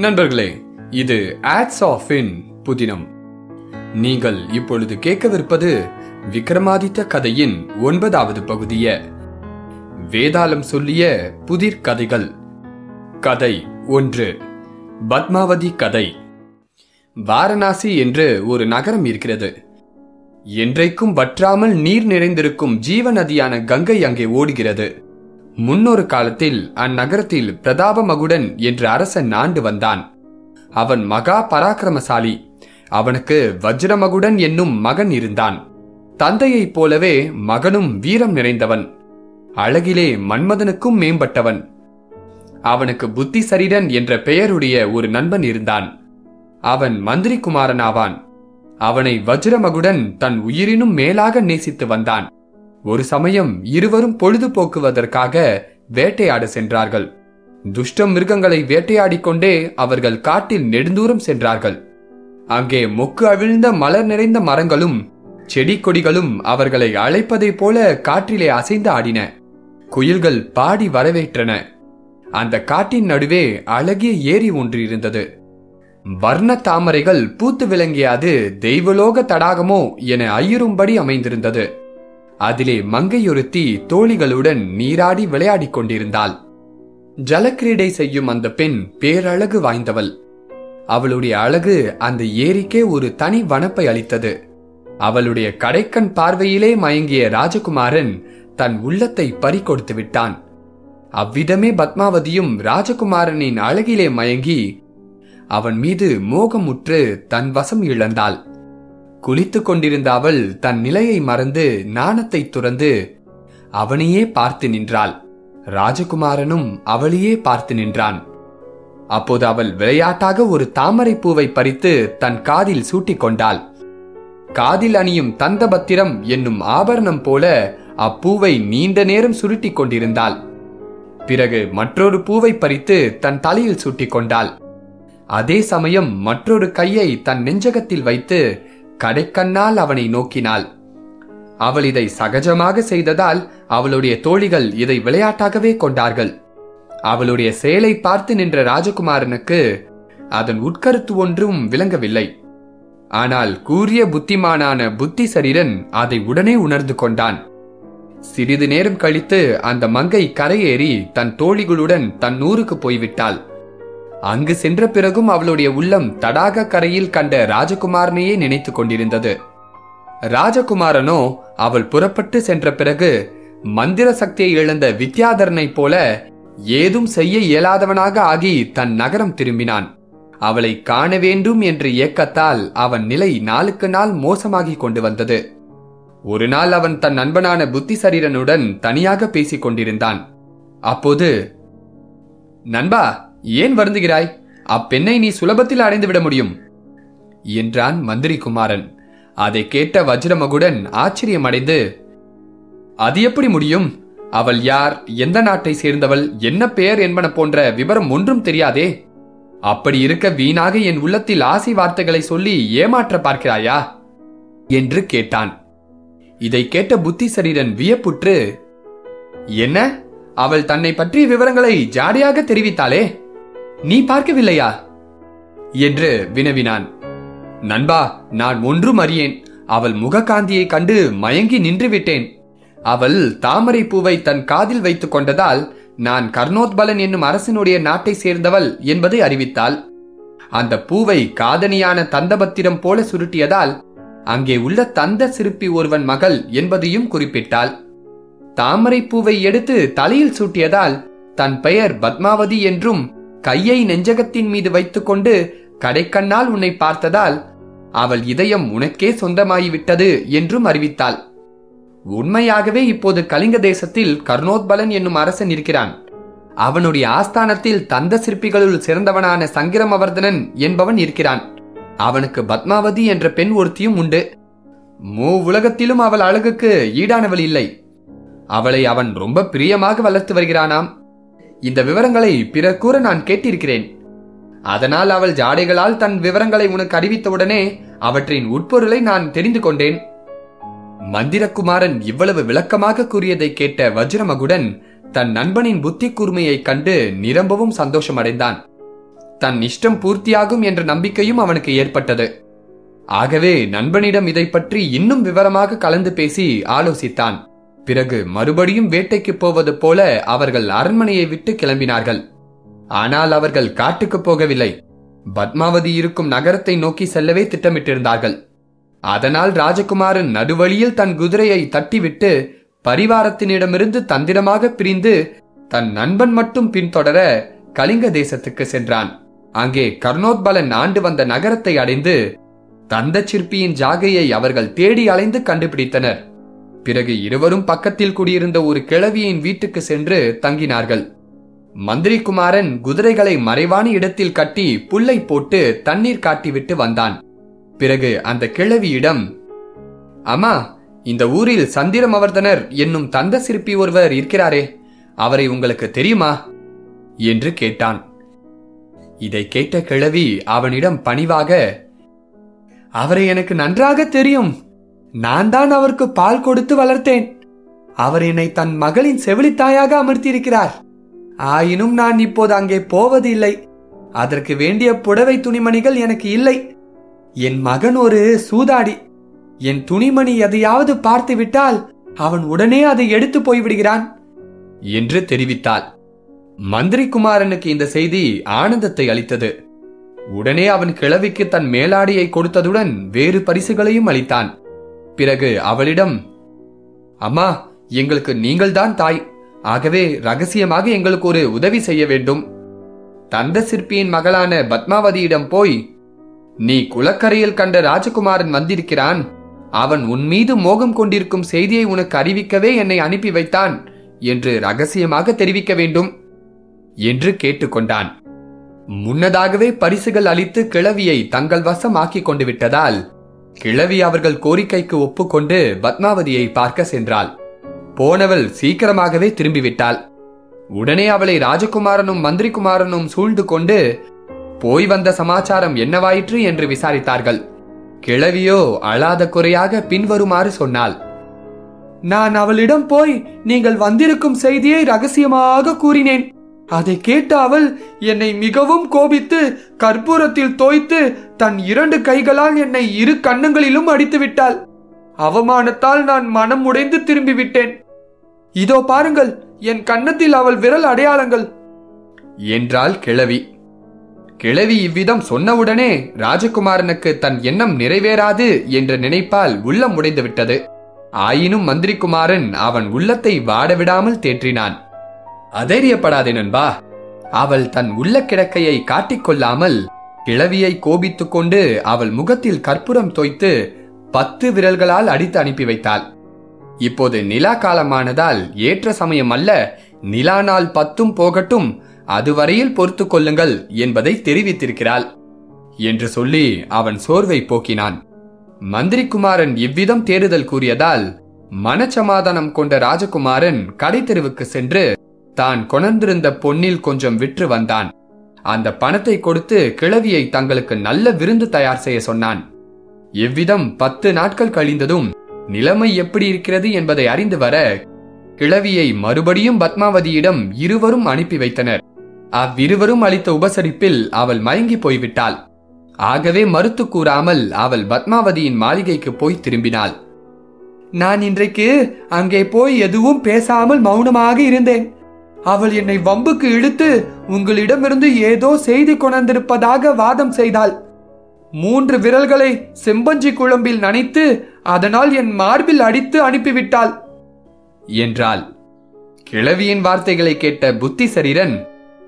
நண்பர்களே, இது ஹேட்ஸாஃபின் புதினம். நீங்கள் இப்பொழுது கேட்கவிருப்பது விக்ரமாதித்த கதையின் 9வது பகுதிய வேதாளம் சொல்லிய புதிர் கதைகள். கதை 1. பத்மாவதி கதை. வாரணாசி என்று ஒரு நகரம் இருக்கிறது. என்றைக்கும் வற்றாமல் நீர் நிறைந்திருக்கும் ஜீவ நதியான கங்கை அங்கே ஓடுகிறது. முன்னொரு காலத்தில் அந்நகரத்தில் பிரதாபமகுடன் என்ற அரசன் ஆண்டு வந்தான். அவன் மகா பராக்கிரமசாலி. அவனுக்கு வஜ்ரமகுடன் என்னும் மகன் இருந்தான். தந்தையைப் போலவே மகனும் வீரம் நிறைந்தவன். அழகிலே மன்மதனுக்கும் மேம்பட்டவன். அவனுக்கு புத்திசரீரன் என்ற பெயருடைய ஒரு நண்பன் இருந்தான். அவன் மந்திரி குமாரனாவான். அவனை வஜ்ரமகுடன் தன் உயிரினும் மேலாக நேசித்து வந்தான். ஒரு சமயம் இருவரும் பொழுதுபோக்குவதற்காக வேட்டையாட சென்றார்கள். துஷ்ட மிருகங்களை வேட்டையாடிக்கொண்டே அவர்கள் காட்டில் நெடுந்தூரம் சென்றார்கள். அங்கே மொக்கு அவிழ்ந்த மலர் நிறைந்த மரங்களும் செடி கொடிகளும் அவர்களை அழைப்பதை போல காற்றிலே அசைந்து ஆடின. குயில்கள் பாடி வரவேற்றன. அந்த காட்டின் நடுவே அழகிய ஏரி ஒன்று இருந்தது. வர்ண தாமரைகள் பூத்து விளங்கிய அது தெய்வலோக தடாகமோ என ஐயுறும்படி அமைந்திருந்தது. அதிலே மங்கையொருத்தி தோழிகளுடன் நீராடி விளையாடி கொண்டிருந்தாள். ஜலக்கிரீடை செய்யும் அந்த பெண் பேரழகு வாய்ந்தவள். அவளுடைய அழகு அந்த ஏரிக்கே ஒரு தனி வனப்பை அளித்தது. அவளுடைய கடைக்கண் பார்வையிலே மயங்கிய ராஜகுமாரன் தன் உள்ளத்தை பறிகொடுத்து விட்டான். அவ்விதமே பத்மாவதியும் ராஜகுமாரனின் அழகிலே மயங்கி அவன் மீது மோகமுற்று தன் வசம் இழந்தாள். குளித்துக் கொண்டிருந்த அவள் தன் நிலையை மறந்து நாணத்தை துறந்து அவனையே பார்த்து நின்றாள். ராஜகுமாரனும் அவளையே பார்த்து நின்றான். அப்போது அவள் விளையாட்டாக ஒரு தாமரை பூவை பறித்து தன் காதில் சூட்டிக் கொண்டாள். காதில் அணியும் தந்தபத்திரம் என்னும் ஆபரணம் போல அப்பூவை நீண்ட நேரம் சுருட்டி கொண்டிருந்தாள். பிறகு மற்றொரு பூவை பறித்து தன் தலையில் சூட்டிக் கொண்டாள். அதே சமயம் மற்றொரு கையை தன் நெஞ்சகத்தில் வைத்து கடைக்கண்ணால் அவனை நோக்கினாள். அவள் இதை சகஜமாக செய்ததால் அவளுடைய தோழிகள் இதை விளையாட்டாகவே கொண்டார்கள். அவளுடைய செயலை பார்த்து நின்ற ராஜகுமாரனுக்கு அதன் உட்கருத்து ஒன்றும் விளங்கவில்லை. ஆனால் கூரிய புத்திமானான புத்திசரீரன் அதை உடனே உணர்ந்து கொண்டான். சிறிது நேரம் கழித்து அந்த மங்கை கரையேறி தன் தோழிகளுடன் தன் ஊருக்கு போய்விட்டாள். அங்கு சென்ற பிறகும் அவளுடைய உள்ளம் தடாக கரையில் கண்ட ராஜகுமாரனையே நினைத்து கொண்டிருந்தது. ராஜகுமாரனோ அவள் புறப்பட்டு சென்ற பிறகு மந்திர சக்தியை இழந்த வித்யாதரனை போல ஏதும் செய்ய இயலாதவனாக ஆகி தன் நகரம் திரும்பினான். அவளை காண வேண்டும் என்ற ஏக்கத்தால் அவன் நிலை நாளுக்கு நாள் மோசமாகி கொண்டு வந்தது. ஒரு நாள் அவன் தன் நண்பனான புத்திசரீரனுடன் தனியாக பேசிக் கொண்டிருந்தான். அப்போது, நண்பா, ஏன் வருந்துகிறாய்? அப்பெண்ணை நீ சுலபத்தில் அடைந்து விட முடியும் என்றான் மந்திரி குமாரன். அதை கேட்ட வஜ்ரமகுடன் ஆச்சரியமடைந்து, அது எப்படி முடியும்? அவள் யார், எந்த நாட்டை சேர்ந்தவள், என்ன பெயர் என்பன போன்ற விவரம் ஒன்றும் தெரியாதே. அப்படி இருக்க வீணாக என் உள்ளத்தில் ஆசை வார்த்தைகளை சொல்லி ஏமாற்ற பார்க்கிறாயா என்று கேட்டான். இதை கேட்ட புத்திசரீரன் வியப்புற்று, என்ன, அவள் தன்னை பற்றிய விவரங்களை ஜாடையாக தெரிவித்தாளே, நீ பார்க்கவில்லையா என்று வினவினான். நண்பா, நான் ஒன்றும் அறியேன். அவள் முககாந்தியை கண்டு மயங்கி நின்று விட்டேன். அவள் தாமரை பூவை தன் காதில் வைத்துக் கொண்டதால் நான் கர்ணோத்பலன் என்னும் அரசனுடைய நாட்டை சேர்ந்தவள் என்பதை அறிவித்தாள். அந்த பூவை காதணியான தந்தபத்திரம் போல சுருட்டியதால் அங்கே உள்ள தந்த சிற்பி ஒருவன் மகள் என்பதையும் குறிப்பிட்டாள். தாமரை பூவை எடுத்து தலையில் சூட்டியதால் தன் பெயர் பத்மாவதி என்றும் கையை நெஞ்சகத்தின் மீது வைத்துக் கொண்டு கடைக்கண்ணால் உன்னை பார்த்ததால் அவள் இதயம் உனக்கே சொந்தமாகிவிட்டது என்றும் அறிவித்தாள். உண்மையாகவே இப்போது கலிங்க தேசத்தில் கர்ணோத்பலன் என்னும் அரசன் இருக்கிறான். அவனுடைய ஆஸ்தானத்தில் தந்த சிற்பிகளுள் சிறந்தவனான சங்கிரமவர்தனன் என்பவன் இருக்கிறான். அவனுக்கு பத்மாவதி என்ற பெண் ஒருத்தியும் உண்டு. உலகத்திலும் அவள் அழகுக்கு ஈடானவள் இல்லை. அவளை அவன் ரொம்ப பிரியமாக வளர்த்து வருகிறானாம். இந்த விவரங்களை பிறர் கூற நான் கேட்டிருக்கிறேன். அதனால் அவள் ஜாடைகளால் தன் விவரங்களை உனக்கு அறிவித்தவுடனே அவற்றின் உட்பொருளை நான் தெரிந்து கொண்டேன். மந்திரகுமாரன் இவ்வளவு விளக்கமாக கூறியதை கேட்ட வஜ்ரமகுடன் தன் நண்பனின் புத்தி கூர்மையை கண்டு நிரம்பவும் சந்தோஷமடைந்தான். தன் இஷ்டம் பூர்த்தியாகும் என்ற நம்பிக்கையும் அவனுக்கு ஏற்பட்டது. ஆகவே நண்பனிடம் இதை பற்றி இன்னும் விவரமாக கலந்து பேசி ஆலோசித்தான். பிறகு மறுபடியும் வேட்டைக்கு போவது போல அவர்கள் அரண்மனையை விட்டு கிளம்பினார்கள். ஆனால் அவர்கள் காட்டுக்கு போகவில்லை, பத்மாவதி இருக்கும் நகரத்தை நோக்கி செல்லவே திட்டமிட்டிருந்தார்கள். அதனால் ராஜகுமாரன் நடுவழியில் தன் குதிரையை தட்டிவிட்டு பரிவாரத்தினிடமிருந்து தந்திரமாக பிரிந்து தன் நண்பன் மட்டும் பின்தொடர கலிங்க தேசத்துக்கு சென்றான். அங்கே கர்ணோத்பலன் ஆண்டு வந்த நகரத்தை அடைந்து தந்த சிற்பியின் ஜாகையை அவர்கள் தேடி அலைந்து கண்டுபிடித்தனர். பிறகு இருவரும் பக்கத்தில் குடியிருந்த ஒரு கிழவியின் வீட்டுக்கு சென்று தங்கினார்கள். மந்திரி குமாரன் குதிரைகளை மறைவான இடத்தில் கட்டி புல்லை போட்டு தண்ணீர் காட்டிவிட்டு வந்தான். பிறகு அந்த கிழவியிடம், அம்மா, இந்த ஊரில் சந்திரமவர்தனர் என்னும் தந்த சிற்பி ஒருவர் இருக்கிறாரே, அவரை உங்களுக்கு தெரியுமா என்று கேட்டான். இதை கேட்ட கிழவி அவனிடம் பணிவாக, அவரை எனக்கு நன்றாக தெரியும். நான் தான் அவருக்கு பால் கொடுத்து வளர்த்தேன். அவர் என்னை தன் மகளின் செவிலித்தாயாக அமர்த்தியிருக்கிறார். ஆயினும் நான் இப்போது அங்கே போவதில்லை. அதற்கு வேண்டிய புடவை துணிமணிகள் எனக்கு இல்லை. என் மகன் ஒரு சூதாடி. என் துணிமணி எதையாவது பார்த்து விட்டால் அவன் உடனே அதை எடுத்து போய்விடுகிறான் என்று தெரிவித்தாள். மந்திரி குமாரனுக்கு இந்த செய்தி ஆனந்தத்தை அளித்தது. உடனே அவன் கிழவிக்கு தன் மேலாடையை கொடுத்ததுடன் வேறு பரிசுகளையும் அளித்தான். பிறகு அவளிடம், அம்மா, எங்களுக்கு நீங்கள்தான் தாய். ஆகவே ரகசியமாக எங்களுக்கு ஒரு உதவி செய்ய வேண்டும். தந்த சிற்பியின் மகளான பத்மாவதியிடம் போய், நீ குளக்கரையில் கண்ட ராஜகுமாரன் வந்திருக்கிறான், அவன் உன் மீது மோகம் கொண்டிருக்கும் செய்தியை உனக்கு அறிவிக்கவே என்னை அனுப்பி வைத்தான் என்று ரகசியமாக தெரிவிக்க வேண்டும் என்று கேட்டுக்கொண்டான். முன்னதாகவே பரிசுகள் அளித்து கிழவியை தங்கள் வசம் ஆக்கிக் கொண்டு விட்டதால் கிழவி அவர்கள் கோரிக்கைக்கு ஒப்புக்கொண்டு பத்மாவதியை பார்க்க சென்றாள். போனவள் சீக்கிரமாகவே திரும்பிவிட்டாள். உடனே அவளை ராஜகுமாரனும் மந்திரி குமாரனும் சூழ்ந்து கொண்டு போய் வந்த சமாச்சாரம் என்னவாயிற்று என்று விசாரித்தார்கள். கிழவியோ அழாத குறையாக பின்வருமாறு சொன்னாள். நான் அவளிடம் போய் நீங்கள் வந்திருக்கும் செய்தியை ரகசியமாக கூறினேன். அதை கேட்ட அவள் என்னை மிகவும் கோபித்து கற்பூரத்தில் தோய்த்து தன் 2 கைகளால் என்னை 2 கன்னங்களிலும் அடித்து விட்டாள். அவமானத்தால் நான் மனம் உடைந்து திரும்பிவிட்டேன். இதோ பாருங்கள், என் கன்னத்தில் அவள் விரல் அடையாளங்கள் என்றாள் கிழவி. கிழவி இவ்விதம் சொன்னவுடனே ராஜகுமாரனுக்கு தன் எண்ணம் நிறைவேறாது என்ற நினைப்பால் உள்ளம் உடைந்து விட்டது. ஆயினும் மந்திரி குமாரன் அவன் உள்ளத்தை வாடவிடாமல் தேற்றினான். அதைரியப்படாதே நண்பா, அவள் தன் உள்ள கிடக்கையை காட்டிக்கொள்ளாமல் கிழவியை கோபித்துக் கொண்டு அவள் முகத்தில் கற்பூரம் தோய்த்து 10 விரல்களால் அடித்து அனுப்பி வைத்தாள். இப்போது நிலா காலமானதால் ஏற்ற சமயம் அல்ல, நிலா நாள் 10 போகட்டும், அதுவரையில் பொறுத்து கொள்ளுங்கள் என்பதை தெரிவித்திருக்கிறாள் என்று சொல்லி அவன் சோர்வை போக்கினான். மந்திரி குமாரன் இவ்விதம் தேறுதல் கூறியதால் மனச்சமாதானம் கொண்ட ராஜகுமாரன் கடை தெருவுக்கு சென்று தான் கொணர்ந்திருந்த பொன்னில் கொஞ்சம் விற்று வந்தான். அந்த பணத்தை கொடுத்து கிழவியை தங்களுக்கு நல்ல விருந்து தயார் செய்ய சொன்னான். இவ்விதம் 10 நாட்கள் கழிந்ததும் நிலைமை எப்படி இருக்கிறது என்பதை அறிந்து வர கிழவியை மறுபடியும் பத்மாவதியிடம் இருவரும் அனுப்பி வைத்தனர். அவ்விருவரும் அளித்த உபசரிப்பில் அவள் மயங்கி போய்விட்டாள். ஆகவே மறுத்து கூறாமல் அவள் பத்மாவதியின் மாளிகைக்கு போய் திரும்பினாள். நான் இன்றைக்கு அங்கே போய் எதுவும் பேசாமல் மௌனமாக இருந்தேன். அவள் என்னை வம்புக்கு இழுத்து உங்களிடமிருந்து ஏதோ செய்தி கொண்டிருப்பதாக வாதம் செய்தாள். 3 விரல்களை செம்பஞ்சி குழம்பில் நனைத்து அதனால் என் மார்பில் அடித்து அனுப்பிவிட்டாள் என்றாள். கிழவியின் வார்த்தைகளை கேட்ட புத்தி சரீரன்,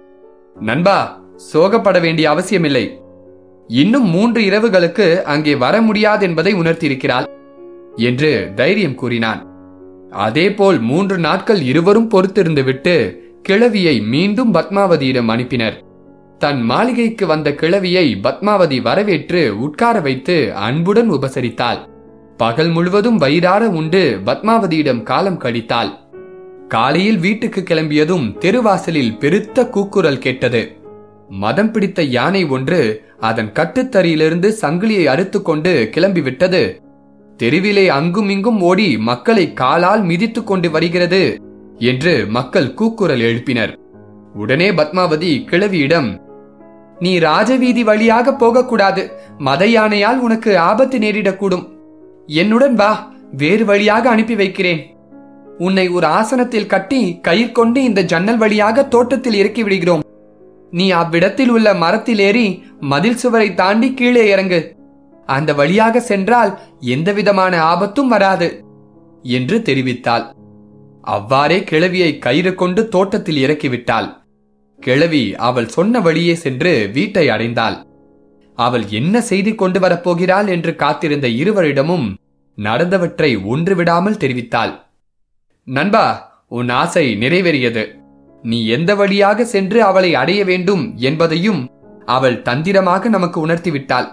நண்பா, சோகப்பட வேண்டிய அவசியமில்லை. இன்னும் 3 இரவுகளுக்கு அங்கே வர முடியாது என்பதை உணர்த்தியிருக்கிறாள் என்று தைரியம் கூறினான். அதேபோல் 3 நாட்கள் இருவரும் பொறுத்திருந்து விட்டு கிழவியை மீண்டும் பத்மாவதியிடம் அனுப்பினர். தன் மாளிகைக்கு வந்த கிழவியை பத்மாவதி வரவேற்று உட்கார வைத்து அன்புடன் உபசரித்தாள். பகல் முழுவதும் வயிறார உண்டு பத்மாவதியிடம் காலம் கழித்தாள். காலையில் வீட்டுக்கு கிளம்பியதும் தெருவாசலில் பெருத்த கூக்குரல் கேட்டது. மதம் பிடித்த யானை ஒன்று அதன் கட்டுத்தறியிலிருந்து சங்கிலியை அறுத்து கொண்டு கிளம்பிவிட்டது. தெருவிலே அங்கும் இங்கும் ஓடி மக்களை காலால் மிதித்து கொண்டு வருகிறது என்று மக்கள் கூக்குரல் எழுப்பினர். உடனே பத்மாவதி கிழவியிடம், நீ ராஜவீதி வழியாக போகக்கூடாது. மத யானையால் உனக்கு ஆபத்து நேரிடக்கூடும். என்னுடன் வா, வேறு வழியாக அனுப்பி வைக்கிறேன். உன்னை ஒரு ஆசனத்தில் கட்டி கயிறு கொண்டு இந்த ஜன்னல் வழியாக தோட்டத்தில் இறக்கி விடுகிறோம். நீ அவ்விடத்தில் உள்ள மரத்தில் ஏறி மதில் சுவரை தாண்டி கீழே இறங்கு. அந்த வழியாக சென்றால் எந்தவிதமான ஆபத்தும் வராது என்று தெரிவித்தாள். அவ்வாறே கிழவியை கயிறு கொண்டு தோட்டத்தில் இறக்கிவிட்டாள். கிழவி அவள் சொன்ன வழியே சென்று வீட்டை அடைந்தாள். அவள் என்ன செய்தி கொண்டு வரப்போகிறாள் என்று காத்திருந்த இருவரிடமும் நடந்தவற்றை ஒன்று விடாமல் தெரிவித்தாள். நண்பா, உன் ஆசை நிறைவேறியது. நீ எந்த வழியாக சென்று அவளை அடைய வேண்டும் என்பதையும் அவள் தந்திரமாக நமக்கு உணர்த்திவிட்டாள்.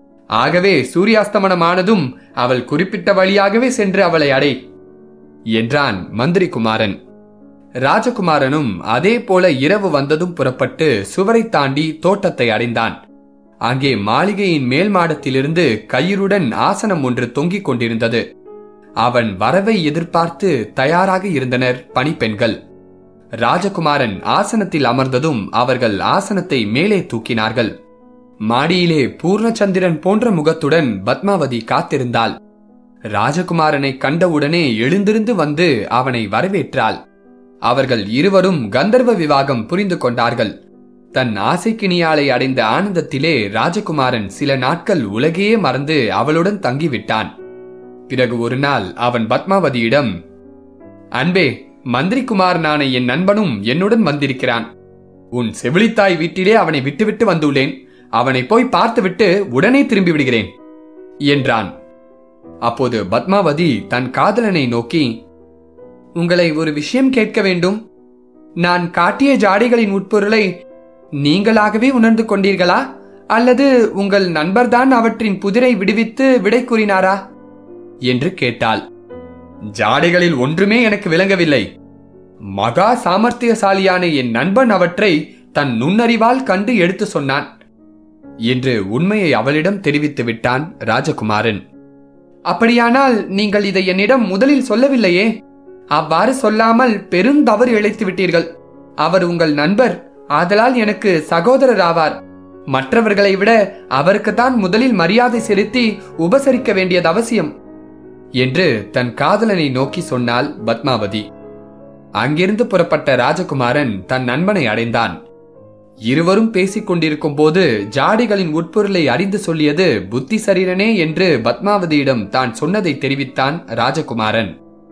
ஆகவே சூரியாஸ்தமனமானதும் அவள் குறிப்பிட்ட வழியாகவே சென்று அவளை அடை என்றான் மந்திரி குமாரன். ராஜகுமாரனும் அதே போல இரவு வந்ததும் புறப்பட்டு சுவரை தாண்டி தோட்டத்தை அடைந்தான். அங்கே மாளிகையின் மேல் மாடத்திலிருந்து கயிறுடன் ஆசனம் ஒன்று தொங்கிக் கொண்டிருந்தது. அவன் வரவை எதிர்பார்த்து தயாராக இருந்தனர் பணிப்பெண்கள். ராஜகுமாரன் ஆசனத்தில் அமர்ந்ததும் அவர்கள் ஆசனத்தை மேலே தூக்கினார்கள். மாடியிலே பூர்ணச்சந்திரன் போன்ற முகத்துடன் பத்மாவதி காத்திருந்தாள். ராஜகுமாரனை கண்டவுடனே எழுந்திருந்து வந்து அவனை வரவேற்றாள். அவர்கள் இருவரும் கந்தர்வ விவாகம் புரிந்து கொண்டார்கள். தன் ஆசைக்கினியாளை அடைந்த ஆனந்தத்திலே ராஜகுமாரன் சில நாட்கள் உலகையே மறந்து அவளுடன் தங்கிவிட்டான். பிறகு ஒரு நாள் அவன் பத்மாவதியிடம், அன்பே, மந்திரி குமாரனான என் நண்பனும் என்னுடன் வந்திருக்கிறான். உன் செவிலித்தாய் வீட்டிலே அவனை விட்டுவிட்டு வந்துள்ளேன். அவனை போய் பார்த்துவிட்டு உடனே திரும்பி விடுகிறேன் என்றான். அப்போது பத்மாவதி தன் காதலனை நோக்கி, உங்களை ஒரு விஷயம் கேட்க வேண்டும். நான் காட்டிய ஜாடிகளின் உட்பொருளை நீங்களாகவே உணர்ந்து கொண்டீர்களா, அல்லது உங்கள் நண்பர்தான் அவற்றின் புதிரை விடுவித்து விடை கூறினாரா என்று கேட்டாள். ஜாடைகளில் ஒன்றுமே எனக்கு விளங்கவில்லை. மகா சாமர்த்தியசாலியான என் நண்பன் அவற்றை தன் நுண்ணறிவால் கண்டு எடுத்து சொன்னான் என்று உண்மையை அவளிடம் தெரிவித்து விட்டான் ராஜகுமாரன். அப்படியானால் நீங்கள் இதை என்னிடம் முதலில் சொல்லவில்லையே? அவ்வாறு சொல்லாமல் பெரும் தவறு இழைத்து விட்டீர்கள். அவர் உங்கள் நண்பர், ஆதலால் எனக்கு சகோதரர் ஆவார். மற்றவர்களை விட அவருக்குத்தான் முதலில் மரியாதை செலுத்தி உபசரிக்க வேண்டியது அவசியம் என்று தன் காதலனை நோக்கி சொன்னாள் பத்மாவதி. அங்கிருந்து புறப்பட்ட ராஜகுமாரன் தன் நண்பனை அடைந்தான். இருவரும் பேசிக் கொண்டிருக்கும் போது ஜாடிகளின் உட்பொருளை அறிந்து சொல்லியது புத்தி சரீரனே என்று பத்மாவதியிடம் தான் சொன்னதை தெரிவித்தான் ராஜகுமாரன்.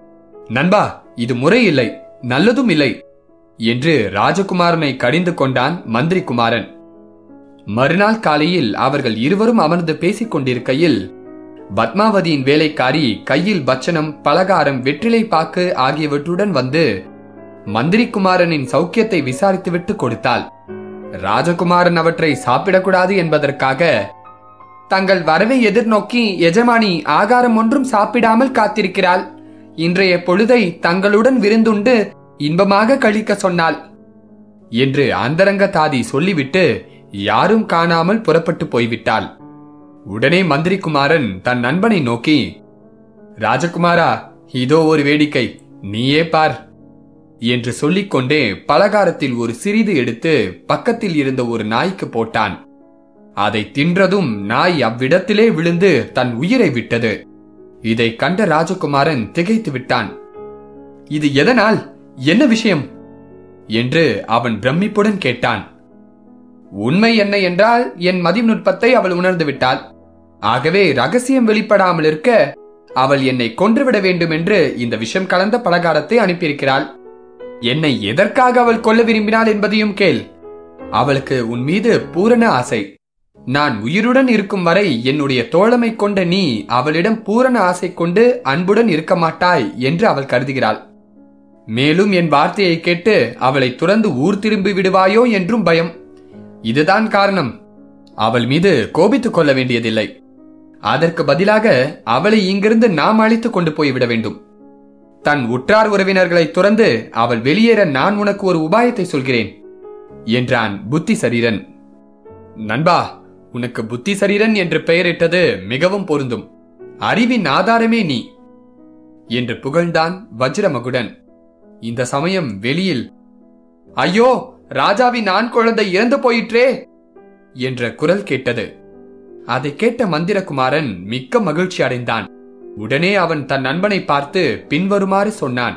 நண்பா, இது முறையில்லை, நல்லதும் இல்லை என்று ராஜகுமாரனை கடிந்து கொண்டான் மந்திரி குமாரன். மறுநாள் காலையில் அவர்கள் இருவரும் அமர்ந்து பேசிக் கொண்டிருக்கையில் பத்மாவதியின் வேலைக்காரி கையில் பட்சணம், பலகாரம், வெற்றிலை பாக்கு ஆகியவற்றுடன் வந்து மந்திரி குமாரனின் சௌக்கியத்தை விசாரித்துவிட்டு கொடுத்தாள். ராஜகுமாரன் அவற்றை சாப்பிடக்கூடாது என்பதற்காக, தங்கள் வரவை எதிர்நோக்கி எஜமானி ஆகாரம் ஒன்றும் சாப்பிடாமல் காத்திருக்கிறாள். இன்றைய பொழுதை தங்களுடன் விருந்துண்டு இன்பமாக கழிக்க சொன்னாள் என்று அந்தரங்க தாதி சொல்லிவிட்டு யாரும் காணாமல் புறப்பட்டு போய்விட்டாள். உடனே மந்திரி குமாரன் தன் நண்பனை நோக்கி, ராஜகுமாரா, இதோ ஒரு வேடிக்கை, நீயே பார் என்று சொல்லிக்கொண்டே பலகாரத்தில் ஒரு சிறிது எடுத்து பக்கத்தில் இருந்த ஒரு நாய்க்கு போட்டான். அதை தின்றதும் நாய் அவ்விடத்திலே விழுந்து தன் உயிரை விட்டது. இதை கண்ட ராஜகுமாரன் திகைத்து விட்டான். இது எதனால், என்ன விஷயம் என்று அவன் பிரமிப்புடன் கேட்டான். உண்மை என்ன என்றால் என் மதிநுட்பத்தை அவள் உணர்ந்து விட்டாள். ஆகவே ரகசியம் வெளிப்படாமல் இருக்க அவள் என்னை கொன்றுவிட வேண்டும் என்று இந்த விஷம் கலந்த பலகாரத்தை அனுப்பியிருக்கிறாள். என்னை எதற்காக அவள் கொல்ல விரும்பினாள் என்பதையும் கேள். அவளுக்கு உன் மீது பூரண ஆசை. நான் உயிருடன் இருக்கும் வரை என்னுடைய தோழமை கொண்ட நீ அவளிடம் பூரண ஆசை கொண்டு அன்புடன் இருக்க மாட்டாய் என்று அவள் கருதுகிறாள். மேலும் என் வார்த்தையை கேட்டு அவளை துறந்து ஊர் திரும்பி விடுவாயோ என்றும் பயம். இதுதான் காரணம். அவள் மீது கோபித்துக் கொள்ள வேண்டியதில்லை. அதற்கு பதிலாக அவளை இங்கிருந்து நாம் அழைத்துக் கொண்டு போய்விட வேண்டும். தன் உற்றார் உறவினர்களை துறந்து அவள் வெளியேற நான் உனக்கு ஒரு உபாயத்தை சொல்கிறேன் என்றான் புத்தி சரீரன். நண்பா, உனக்கு புத்தி சரீரன் என்று பெயரிட்டது மிகவும் பொருந்தும். அறிவின் ஆதாரமே நீ என்று புகழ்ந்தான் வஜ்ரமகுடன். இந்த சமயம் வெளியில், ஐயோ, ராஜாவின் ஆண் குழந்தை இறந்து போயிற்றே என்ற குரல் கேட்டது. அதை கேட்ட மந்திரகுமாரன் மிக்க மகிழ்ச்சி அடைந்தான். உடனே அவன் தன் நண்பனை பார்த்து பின்வருமாறு சொன்னான்.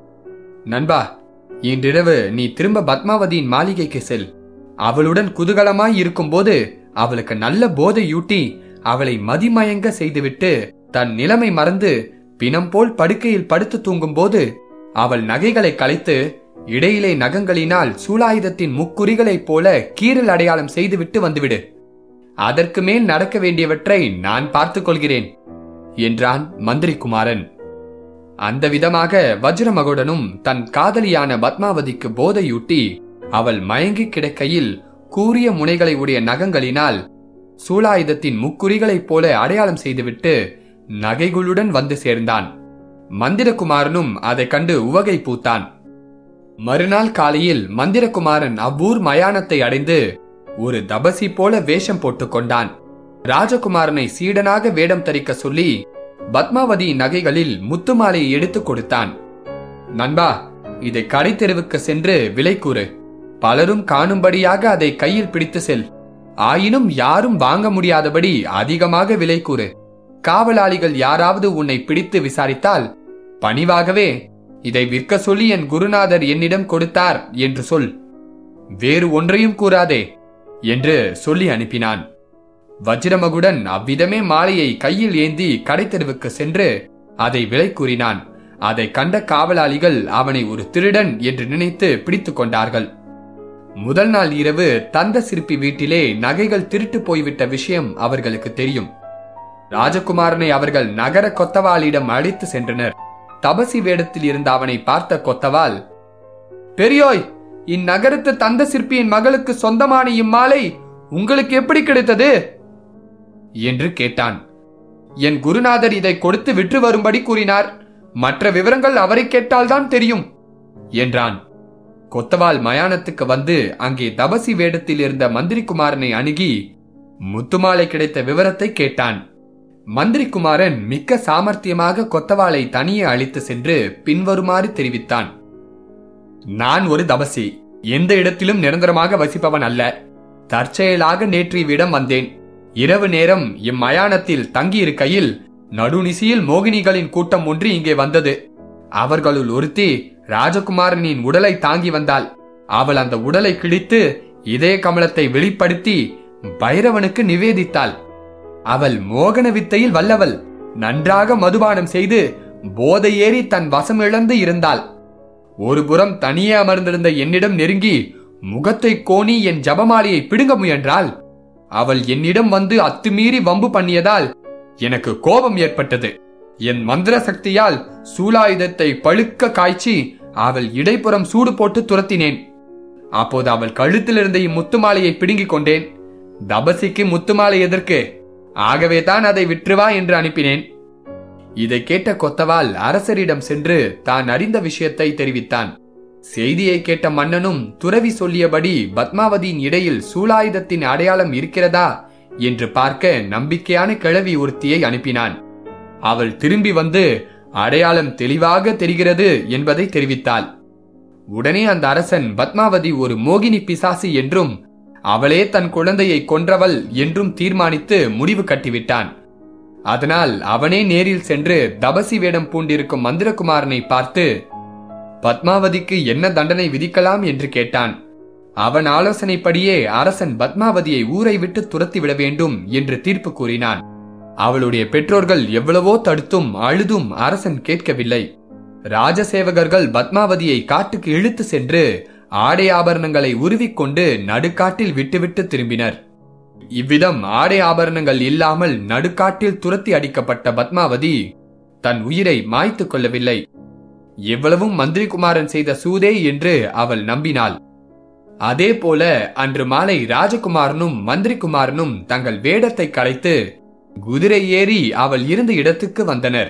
நண்பா, இன்றிரவு நீ திரும்ப பத்மாவதியின் மாளிகைக்கு செல். அவளுடன் குதூகலமாய் இருக்கும் போது அவளுக்கு நல்ல போதையூட்டி அவளை மதிமயங்க செய்துவிட்டு தன் நிலைமை மறந்து பிணம் போல் படுக்கையில் படுத்து தூங்கும் போது அவள் நகைகளை களைத்து இடையிலே நகங்களினால் சூலாயுதத்தின் முக்குறிகளைப் போல கீறல் அடையாளம் செய்துவிட்டு வந்துவிடு. அதற்கு மேல் நடக்க வேண்டியவற்றை நான் பார்த்துக் கொள்கிறேன் என்றான் மந்திரிகுமாரன். அந்த விதமாக வஜ்ரமகுடனும் தன் காதலியான பத்மாவதிக்கு போதையூட்டி அவள் மயங்கி கிடக்கையில் கூரிய முனைகளை உடைய நகங்களினால் சூலாயுதத்தின் முக்குறிகளைப் போல அடையாளம் செய்துவிட்டு நகைகளுடன் வந்து சேர்ந்தான். மந்திரகுமாரனும் அதை கண்டு உவகை பூத்தான். மறுநாள் காலையில் மந்திரகுமாரன் அவ்வூர் மயானத்தை அடைந்து ஒரு தபசி போல வேஷம் போட்டுக் கொண்டான். ராஜகுமாரனை சீடனாக வேடம் தரிக்க சொல்லி பத்மாவதியின் நகைகளில் முத்துமாலையை எடுத்துக் கொடுத்தான். நண்பா, இதை கடை தெருவுக்கு சென்று விலை கூறு. பலரும் காணும்படியாக அதை கையில் பிடித்து செல். ஆயினும் யாரும் வாங்க முடியாதபடி அதிகமாக விலை கூறு. காவலாளிகள் யாராவது உன்னை பிடித்து விசாரித்தால் பணிவாகவே இதை விற்க சொல்லி என் குருநாதர் என்னிடம் கொடுத்தார் என்று சொல். வேறு ஒன்றையும் கூறாதே என்று சொல்லி அனுப்பினான். வஜ்ரமகுடன் அவ்விதமே மாலையை கையில் ஏந்தி கடைத்தெருவுக்கு சென்று அதை விலை கூறினான். அதை கண்ட காவலாளிகள் அவனை ஒரு திருடன் என்று நினைத்து பிடித்துக் கொண்டார்கள். முதல் நாள் இரவு தந்த சிற்பி வீட்டிலே நகைகள் திருட்டு போய்விட்ட விஷயம் அவர்களுக்கு தெரியும். ராஜகுமாரனை அவர்கள் நகர கொத்தவாலிடம் அழைத்து சென்றனர். தபசி வேடத்தில் இருந்த அவனை பார்த்த கொத்தவால், பெரியோய், இந்நகரத்து தந்த சிற்பியின் மகளுக்கு சொந்தமான இம்மாலை உங்களுக்கு எப்படி கிடைத்தது என்று கேட்டான். என் குருநாதர் இதை கொடுத்து விற்று வரும்படி கூறினார். மற்ற விவரங்கள் அவரை கேட்டால்தான் தெரியும் என்றான். கொத்தவால் மயானத்துக்கு வந்து அங்கே தபசி வேடத்தில் இருந்த மந்திரிகுமாரனை அணுகி முத்துமாலை கிடைத்த விவரத்தை கேட்டான். மந்திரிகுமாரன் மிக்க சாமர்த்தியமாக கொத்தவாலை தனியே அழைத்து சென்று பின்வருமாறு தெரிவித்தான். நான் ஒரு தபசி, எந்த இடத்திலும் நிரந்தரமாக வசிப்பவன் அல்ல. தற்செயலாக நேற்று இவ்விடம் வந்தேன். இரவு நேரம் இம்மயானத்தில் தங்கியிருக்கையில் நடுநிசியில் மோகினிகளின் கூட்டம் ஒன்று இங்கே வந்தது. அவர்களுள் ஒருத்தி ராஜகுமாரனின் உடலை தாங்கி வந்தாள். அவள் அந்த உடலை கிழித்து இதய கமலத்தை வெளிப்படுத்தி பைரவனுக்கு நிவேதித்தாள். அவள் மோகன வித்தையில் வல்லவள். நன்றாக மதுபானம் செய்து போதை ஏறி தன் வசம் இழந்து இருந்தாள். ஒருபுறம் தனியே அமர்ந்திருந்த என்னிடம் நெருங்கி முகத்தை கோணி என் ஜபமாலையை பிடுங்க முயன்றாள். அவள் என்னிடம் வந்து அத்துமீறி வம்பு பண்ணியதால் எனக்கு கோபம் ஏற்பட்டது. என் மந்திர சக்தியால் சூலாயுதத்தை பழுக்க காய்ச்சி அவள் இடைப்புறம் சூடு போட்டு துரத்தினேன். அப்போது அவள் கழுத்திலிருந்த இம்முத்துமாலையை பிடுங்கிக் கொண்டேன். தபசிக்கு முத்துமாலை எதற்கு? ஆகவே தான் அதை விற்றுவா என்று அனுப்பினேன். இதை கேட்ட கொத்தவால் அரசரிடம் சென்று தான் அறிந்த விஷயத்தை தெரிவித்தான். செய்தியை கேட்ட மன்னனும் துறவி சொல்லியபடி பத்மாவதியின் இடையில் சூலாயுதத்தின் அடையாளம் இருக்கிறதா என்று பார்க்க நம்பிக்கையான கிழவி ஒருத்தியை அனுப்பினான். அவள் திரும்பி வந்து அடையாளம் தெளிவாக தெரிகிறது என்பதை தெரிவித்தாள். உடனே அந்த அரசன் பத்மாவதி ஒரு மோகினி பிசாசி என்றும் அவளே தன் குழந்தையை கொன்றவள் என்றும் தீர்மானித்து முடிவு கட்டிவிட்டான். அதனால் அவனே நேரில் சென்று தபசி வேடம் பூண்டிருக்கும் மந்திரகுமாரனை பார்த்து பத்மாவதிக்கு என்ன தண்டனை விதிக்கலாம் என்று கேட்டான். அவன் ஆலோசனைப்படியே அரசன் பத்மாவதியை ஊரை விட்டு துரத்திவிட வேண்டும் என்று தீர்ப்பு கூறினான். அவளுடைய பெற்றோர்கள் எவ்வளவோ தடுத்தும் அழுதும் அரசன் கேட்கவில்லை. ராஜசேவகர்கள் பத்மாவதியை காட்டுக்கு இழுத்து சென்று ஆடை ஆபரணங்களை உருவிக்கொண்டு நடுக்காட்டில் விட்டுவிட்டு திரும்பினர். இவ்விதம் ஆடை ஆபரணங்கள் இல்லாமல் நடுக்காட்டில் துரத்தி அடிக்கப்பட்ட பத்மாவதி தன் உயிரை மாய்த்து கொள்ளவில்லை. எவ்வளவும் மந்திரிகுமாரன் செய்த சூதே என்று அவள் நம்பினாள். அதே போல அன்று மாலை ராஜகுமாரனும் மந்திரிகுமாரனும் தங்கள் வேடத்தை களைத்து குதிரை ஏறி அவள் இருந்த இடத்துக்கு வந்தனர்.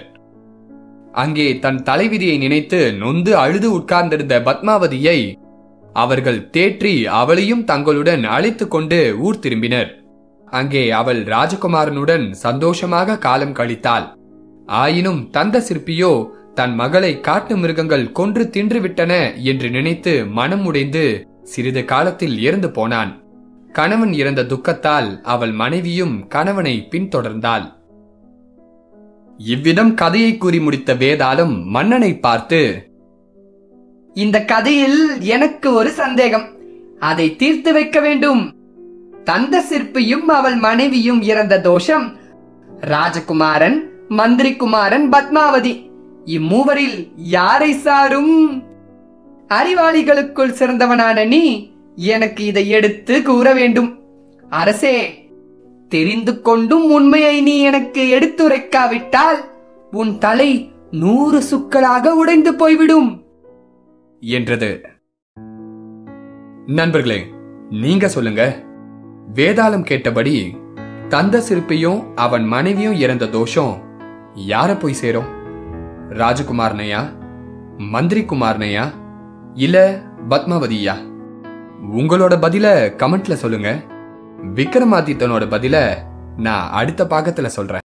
அங்கே தன் தலைவிதியை நினைத்து நொந்து அழுது உட்கார்ந்திருந்த பத்மாவதியை அவர்கள் தேற்றி அவளையும் தங்களுடன் அழைத்து கொண்டு ஊர் திரும்பினர். அங்கே அவள் ராஜகுமாரனுடன் சந்தோஷமாக காலம் கழித்தாள். ஆயினும் தந்த சிற்பியோ தன் மகளை காட்டு மிருகங்கள் கொன்று தின்றுவிட்டன என்று நினைத்து மனம் உடைந்து சிறிது காலத்தில் இறந்து போனான். கணவன் இறந்த துக்கத்தால் அவள் மனைவியும் கணவனை பின்தொடர்ந்தாள். இவ்விதம் கதையை கூறி முடித்த வேதாளம் மன்னனை பார்த்து, இந்த கதையில் எனக்கு ஒரு சந்தேகம், அதை தீர்த்து வைக்க வேண்டும். தந்த சிற்பியும் அவள் மனைவியும் இறந்த தோஷம் ராஜகுமாரன், மந்திரி குமாரன், பத்மாவதி இம்மூவரில் யாரை சாரும்? அறிவாளிகளுக்குள் சிறந்தவனான நீ எனக்கு இதை எடுத்து கூற வேண்டும். அரசே, தெரிந்து கொண்டும் உண்மையை நீ எனக்கு எடுத்துரைக்காவிட்டால் உன் தலை 100 சுக்களாக உடைந்து போய்விடும் என்றது. நண்பர்களே, நீங்க சொல்லுங்க. வேதாளம் கேட்டபடி தந்த சிற்பியும் அவன் மனைவியும் இறந்த தோஷம் யார போய் சேரும்? ராஜகுமாரனையா, மந்திரி குமாரனையா, இல்ல பத்மாவதியா? உங்களோட பதில கமெண்ட்ல சொல்லுங்க. விக்ரமாதித்தனோட பதில நான் அடுத்த பாகத்துல சொல்றேன்.